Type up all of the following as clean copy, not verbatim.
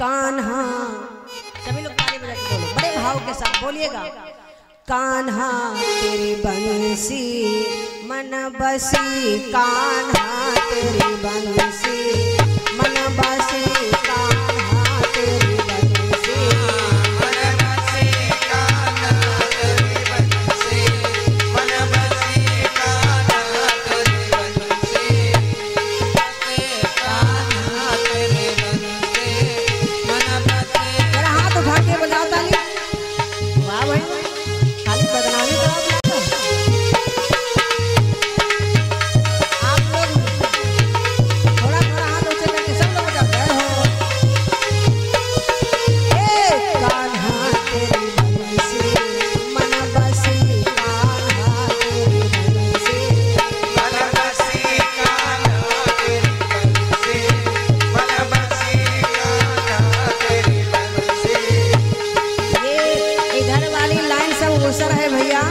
कान्हा, सभी लोग ताली बजा के बोलो, बड़े भाव के साथ बोलिएगा। कान्हा तेरी बंसी मन बसी, कान्हा तेरी बंसी मन बसी, कान्हा तेरी बंसी मन बसी, कान्हा तेरी बंसी मन बसी, कान्हा तेरी बंसी कान्हा तेरी बंसी मन बसी। जरा हाथ उठा के बजाओ ताली। वाह भाई, खाली बदनामी करा दिया। आप लोग थोड़ा थोड़ा हाथ ऊंचे करके सब लोग बजाओ। जय हो कान्हा तेरी बंसी मन बसी, कान्हा तेरी बंसी मन बसी, कान्हा तेरी बंसी मन बसी, कान्हा तेरी बंसी। ये इधर वाली लाइन सब घुसर है भैया,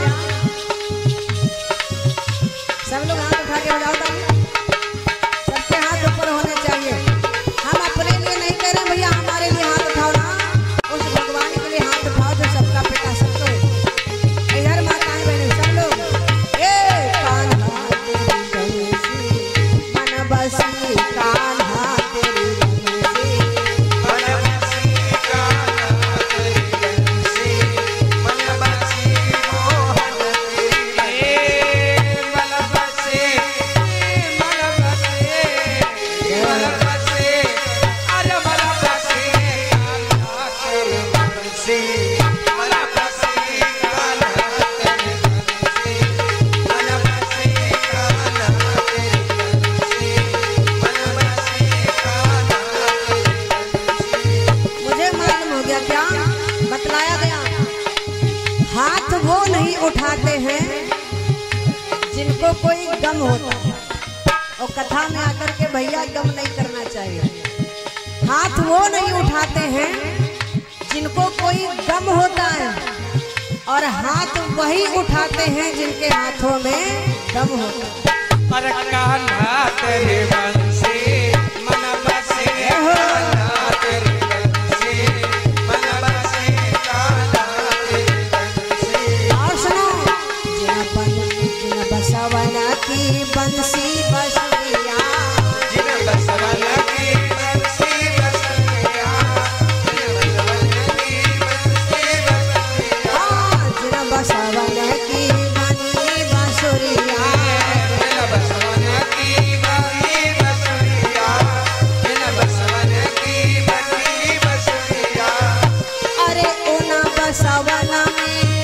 सब लोग हाथ उठा के बजाओ ताली। सबके हाथ ऊपर होने चाहिए। हम अपने लिए नहीं कह रहे भैया, हमारे लिए हाथ उठाओ ना, उस भगवान के लिए हाथ उठाओ जो सबका पिता सबको। इधर माताएं बहनें सब लोग, कान्हा तेरी बंसी मन बसी, कान्हा तेरी बंसी मन बसी, कान्हा तेरी बंसी मन बसी, मोहन तेरी मन बसी, मन बसी, मन बसी, अरे मन बसी, कान्हा तेरी बंसी मन बसी, कान्हा तेरी बंसी मन बसी, कान्हा तेरी बंसी मन बसी, कान्हा तेरी बंसी। मुझे मालूम हो गया, क्या बतलाया गया, हाथ वो नहीं उठाते हैं जिनको कोई गम होता है। और कथा में आकर के भैया गम नहीं करना चाहिए। हाथ वो नहीं उठाते हैं जिनको कोई गम होता है, और हाथ वही उठाते हैं जिनके हाथों में दम होता है। अरे कान्हा तेरी बंसी मन बसी, कान्हा तेरी बंसी मन बसी, कान्हा तेरी बंसी। और सुनो, जिन बसवन की बंसी बसुरिया, जिन बसवन की बंसी बसुरिया, जिन बसवन की बंसी बसुरिया, जिन बसवन की बंसी बसुरिया, जिन बसवन की बंसी बसुरिया, जिन बसवन की बंसी बसुरिया। अरे उन बसवन में,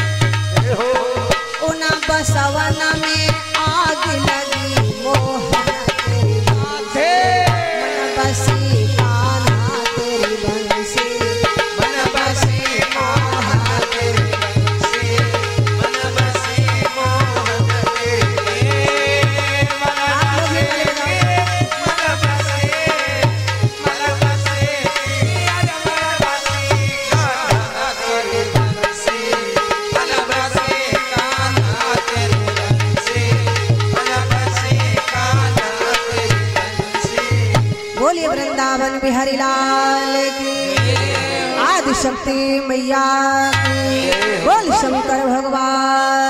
उन बसवन में आग लगी, मोहन तेरी बंसी मन बसी, कान्हा तेरी बंसी मन बसी, मोहन तेरी बंसी मन बसी, मोहन तेरी मन बसी, मन बसी, अरे मन बसी, कान्हा तेरी बंसी मन बसी, कान्हा तेरी बंसी मन बसी, कान्हा तेरी बंसी। बोलिए वृंदावन बिहारी लाल की, आदि शक्ति मैया की, बोल शंकर भगवान।